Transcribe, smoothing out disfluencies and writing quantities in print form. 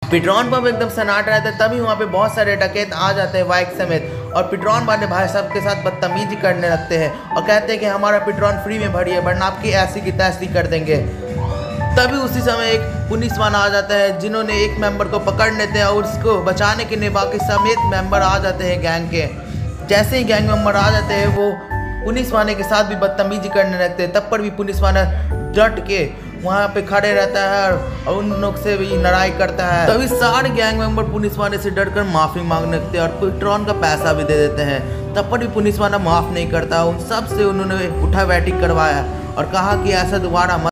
Petrol pump एकदम सन्नाटा रहता है, तभी वहाँ पे बहुत सारे डकैत आ जाते हैं बाइक समेत और पेट्रोल वाले भाई साहब के साथ बदतमीजी करने लगते हैं और कहते हैं कि हमारा पेट्रोल फ्री में भरिए वरना आपकी ऐसी की तैसी कर देंगे। तभी उसी समय एक पुलिस वाला आ जाता है, जिन्होंने एक मेंबर को पकड़ लेते हैं और उसको बचाने के लिए बाकी समेत मेंबर आ जाते हैं गैंग के। जैसे ही गैंग मेंबर आ जाते हैं वो पुलिस वाले के साथ भी बदतमीजी करने लगते हैं, तब पर भी पुलिस वाला डट के वहाँ पे खड़े रहता है और उन लोग से भी लड़ाई करता है। तभी सारे गैंग मेंबर पुलिस वाले से डरकर माफ़ी मांगने लगते हैं और पेट्रोल का पैसा भी दे देते हैं, तब पर भी पुलिस वाला माफ़ नहीं करता। उन सब से उन्होंने उठा बैठी करवाया और कहा कि ऐसा दोबारा